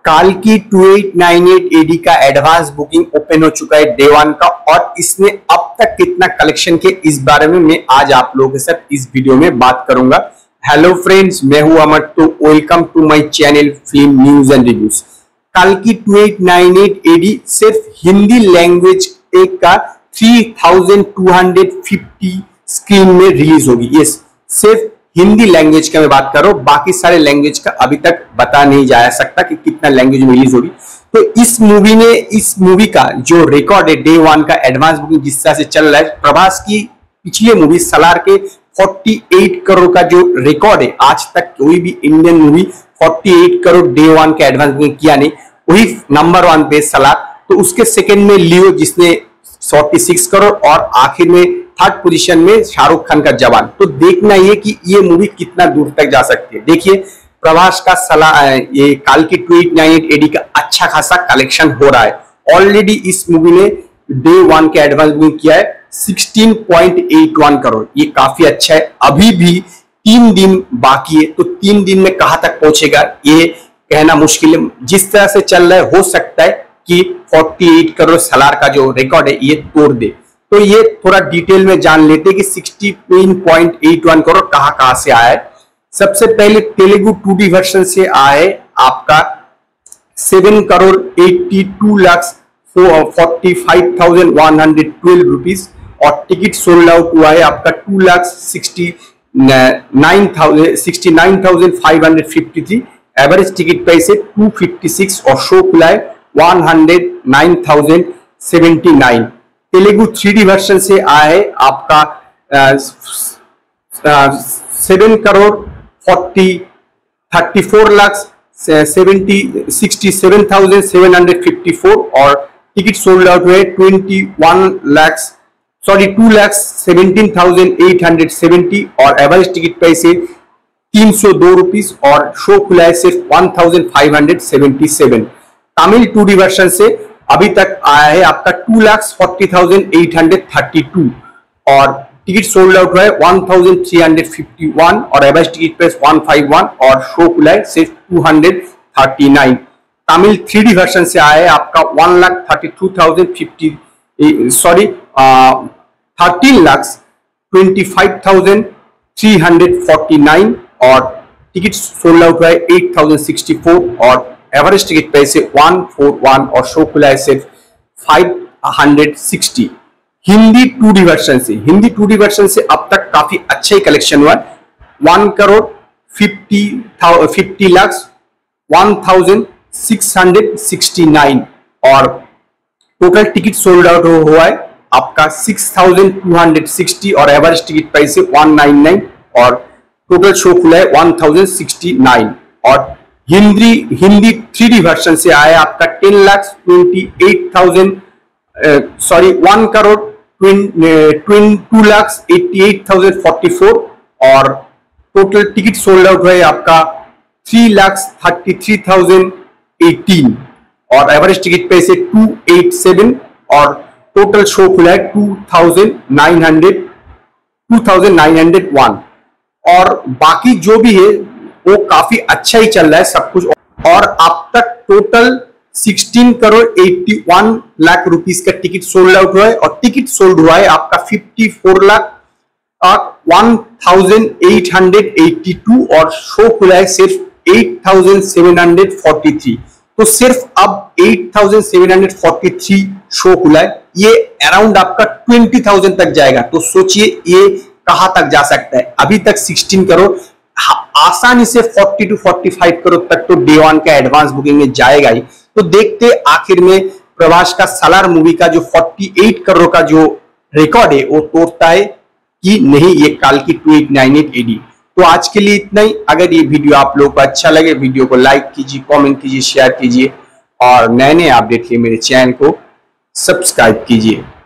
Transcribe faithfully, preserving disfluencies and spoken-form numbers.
काल की two eight nine eight A D का एडवांस बुकिंग ओपन हो चुका है डे वन का, और इसने अब तक कितना कलेक्शन के इस बारे में मैं आज आप लोगों के साथ इस वीडियो में बात करूंगा। हेलो फ्रेंड्स, मैं हूं अमर, तो welcome to my channel film news and reviews. काल की two eight nine eight A D सिर्फ हिंदी लैंग्वेज एक का three thousand two hundred fifty screen में रिलीज होगी। यस, सिर्फ हिंदी लैंग्वेज का मैं बात कर रहा हूं, बाकी सारे लैंग्वेज का अभी तक बता नहीं जा सकता कि कितना लैंग्वेज में रिलीज होगी। तो इस मूवी ने इस मूवी का जो रिकॉर्ड है डे वन का एडवांस बुकिंग जिस तरह से चल रहा है, प्रभास की पिछली मूवी सलार के अड़तालीस करोड़ का जो रिकॉर्ड है, आज तक कोई भी इंडियन मूवी अड़तालीस करोड़ डे वन का एडवांस बुकिंग किया नहीं, वही नंबर वन पे सलार। तो उसके सेकंड में लियो जिसने छियालीस करोड़, और आखिर में थर्ड पोजीशन में शाहरुख खान का जवान। तो देखना ये कि ये मूवी कितना दूर तक जा सकती है। देखिए, प्रभास का सलाह ये काल की two eight nine eight A D का अच्छा खासा कलेक्शन हो रहा है। ऑलरेडी इस मूवी ने डे वन के एडवांस बुकिंग किया है सोलह पॉइंट आठ वन करोड़, ये काफी अच्छा है। अभी भी तीन दिन बाकी है, तो तीन दिन में कहां तक पहुंचेगा ये कहना मुश्किल है। जिस तरह से चल रहा है, हो सकता है कि अड़तालीस करोड़ सलार का जो रिकॉर्ड है ये तोड़ दे। तो ये थोड़ा डिटेल में जान लेते हैं कि सोलह पॉइंट आठ वन करोड़ कहां कहां से आया है। सबसे पहले तेलुगु टू डी वर्जन से आया है आपका seven crore eighty two lakh forty five thousand one hundred twelve rupees, और टिकट सोल्ड आउट हुआ है आपका two lakh sixty nine thousand sixty nine thousand five hundred fifty three. Average ticket price है टू फिफ्टी सिक्स, और शो खुला है one hundred nine thousand seventy nine. Telugu three D version से आया है आपका seven crore forty thirty four lakh seventy sixty seven thousand seven hundred fifty four, और ticket sold out हुए twenty one lakh sorry two lakh seventeen thousand eight hundred seventy, और average ticket price है तीन सौ दो रुपीज, और शो खुला है सिर्फ one thousand five hundred seventy seven. Tamil two D version से अभी तक आया है आपका two lakh forty thousand eight hundred thirty two, और टिकट सोल्ड आउट हुआ है one thousand three hundred fifty one, और average ticket price one five one, और शो खुला है सिर्फ two hundred thirty nine. Tamil three D version से आया है आपका one lakh thirty two thousand fifty sorry thirteen lakh twenty five thousand three hundred forty nine, और टिकट सोल्ड आउट हुआ है एट थाउजेंड सिक्सटी फोर, और एवरेज टिकट प्राइस है one four one, और शो खुला है सिर्फ five hundred sixty. Hindi two D version से हिंदी टू डी वर्जन से अब तक काफी अच्छा ही कलेक्शन हुआ है। One crore fifty fifty lakh one thousand six hundred sixty nine, और टोटल टिकट सोल्ड आउट हुआ है आपका six thousand two hundred sixty, और एवरेज टिकट प्राइस है वन नाइन नाइन, और टोटल शो खुला है वन थाउजेंड सिक्सटी नाइन। और Hindi Hindi three D version से आया आपका ten lakh twenty eight thousand sorry one crore two lakh eighty eight thousand forty four, और टोटल टिकट सोल्ड आउट है आपका three lakh thirty three thousand eighteen, और एवरेज टिकट प्राइस है two eight seven, और टोटल शो खुला है two thousand nine hundred two thousand nine hundred one. और बाकी जो भी है वो काफी अच्छा ही चल रहा है सब कुछ, और अब तक टोटल सोलह करोड़ इक्यासी लाख रुपीस का टिकट सोल्ड आउट हुआ है, और टिकट सोल्ड हुआ है आपका चौवन lakh one thousand eight hundred eighty two, और शो खुला है सिर्फ eight thousand seven hundred forty three. तो सिर्फ अब eight thousand seven hundred forty three show खुला है, ये अराउंड आपका ट्वेंटी थाउजेंड तक जाएगा। तो सोचिए ये कहां तक जा सकता है। अभी तक सोलह करोड़, आसानी से forty two forty five crore तक तो डे वन का एडवांस बुकिंग में जाएगा ही। तो देखते आखिर में प्रभास का सलार मूवी का जो अड़तालीस करोड़ का जो रिकॉर्ड है वो तोड़ता है कि नहीं ये काल की two eight nine eight A D. तो आज के लिए इतना ही। अगर ये वीडियो आप लोगों को अच्छा लगे, वीडियो को लाइक कीजिए, कमेंट कीजिए, शेयर कीजिए, और नए नए अपडेट के लिए मेरे चैनल को सब्सक्राइब कीजिए।